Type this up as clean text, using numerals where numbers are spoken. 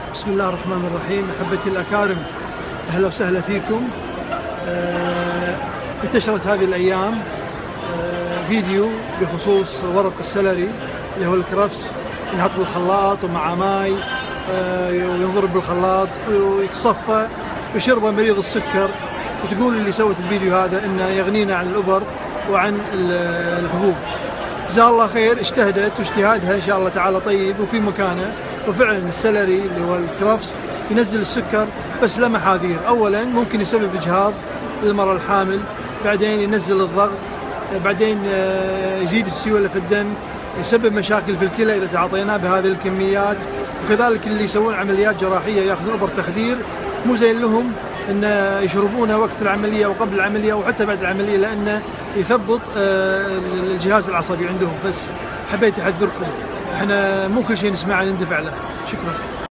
بسم الله الرحمن الرحيم. أحبتي الأكارم، أهلا وسهلا فيكم. انتشرت هذه الأيام فيديو بخصوص ورق السلري اللي هو الكرفس، ينحط بالخلاط ومع ماي وينضرب بالخلاط ويتصفى ويشربه مريض السكر، وتقول اللي سوت الفيديو هذا إنه يغنينا عن الأبر وعن الحبوب. جزاها الله خير، اجتهدت واجتهادها إن شاء الله تعالى طيب وفي مكانه. وفعلا السلري اللي هو الكرفس ينزل السكر، بس له محاذير. أولا ممكن يسبب إجهاض للمرأة الحامل، بعدين ينزل الضغط، بعدين يزيد السيولة في الدم، يسبب مشاكل في الكلى إذا تعاطيناه بهذه الكميات. وكذلك اللي يسوون عمليات جراحية يأخذون إبر تخدير، مو زين لهم أن يشربونه وقت العملية وقبل العملية وحتى بعد العملية، لأنه يثبط الجهاز العصبي عندهم. بس حبيت أحذركم، احنا مو كل شيء نسمعه نندفع له. شكرا.